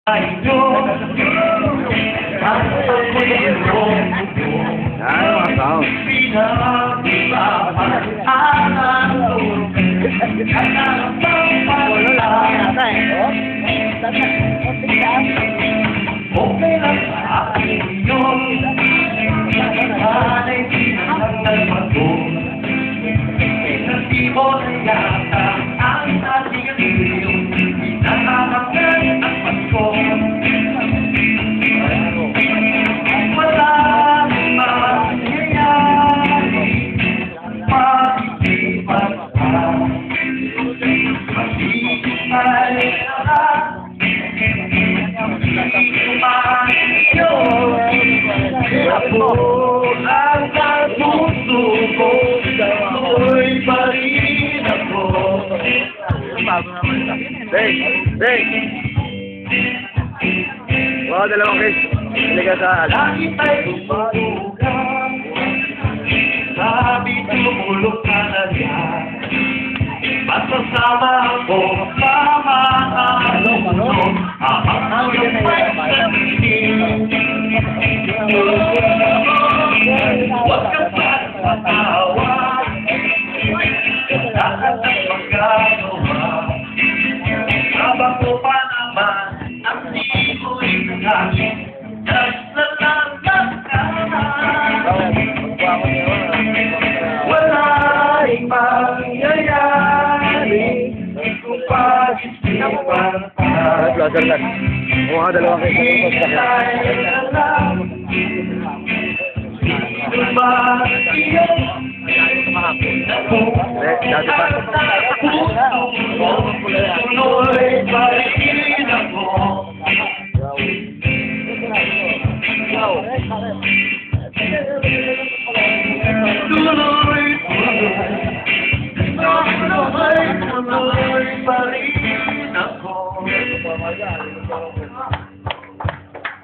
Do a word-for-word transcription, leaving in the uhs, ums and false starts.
Ay, Diyos, ang pagkulong Ay, mga sound. pinag-ibahan ang alon at ang pagpapala. Okay lang sa akin yun, sana'y pinagdal mato. Pinagdi mo na yata ang ating iliyon, pinakakangan ang pasko. Walang mangyayari, pag-ipat pa. Maghihintay ka lang, ako ang puso ko, tuloy pa rin ako. Hey, hey. Wow, dalawang case. Halika sa alas. Lagi tayo tumutugan, sabi tumulog ka na yan. Masasama ako, sama ang mundo, habang hanggang may sanhin. Huwag kang pagpatawa, lahat ang magagawa. Habang ko pa naman, ang di ko'y nagagin, nagsalangan ka. Wala'y mangyayari, kung pag-isipan pa. Ay, blazer lang. Mukha dalawang case. Hintay na lang, sino ba iyon? Eh, dati pa. Tuloy pa rin ako. Tuloy, tuloy, tuloy pa rin ako.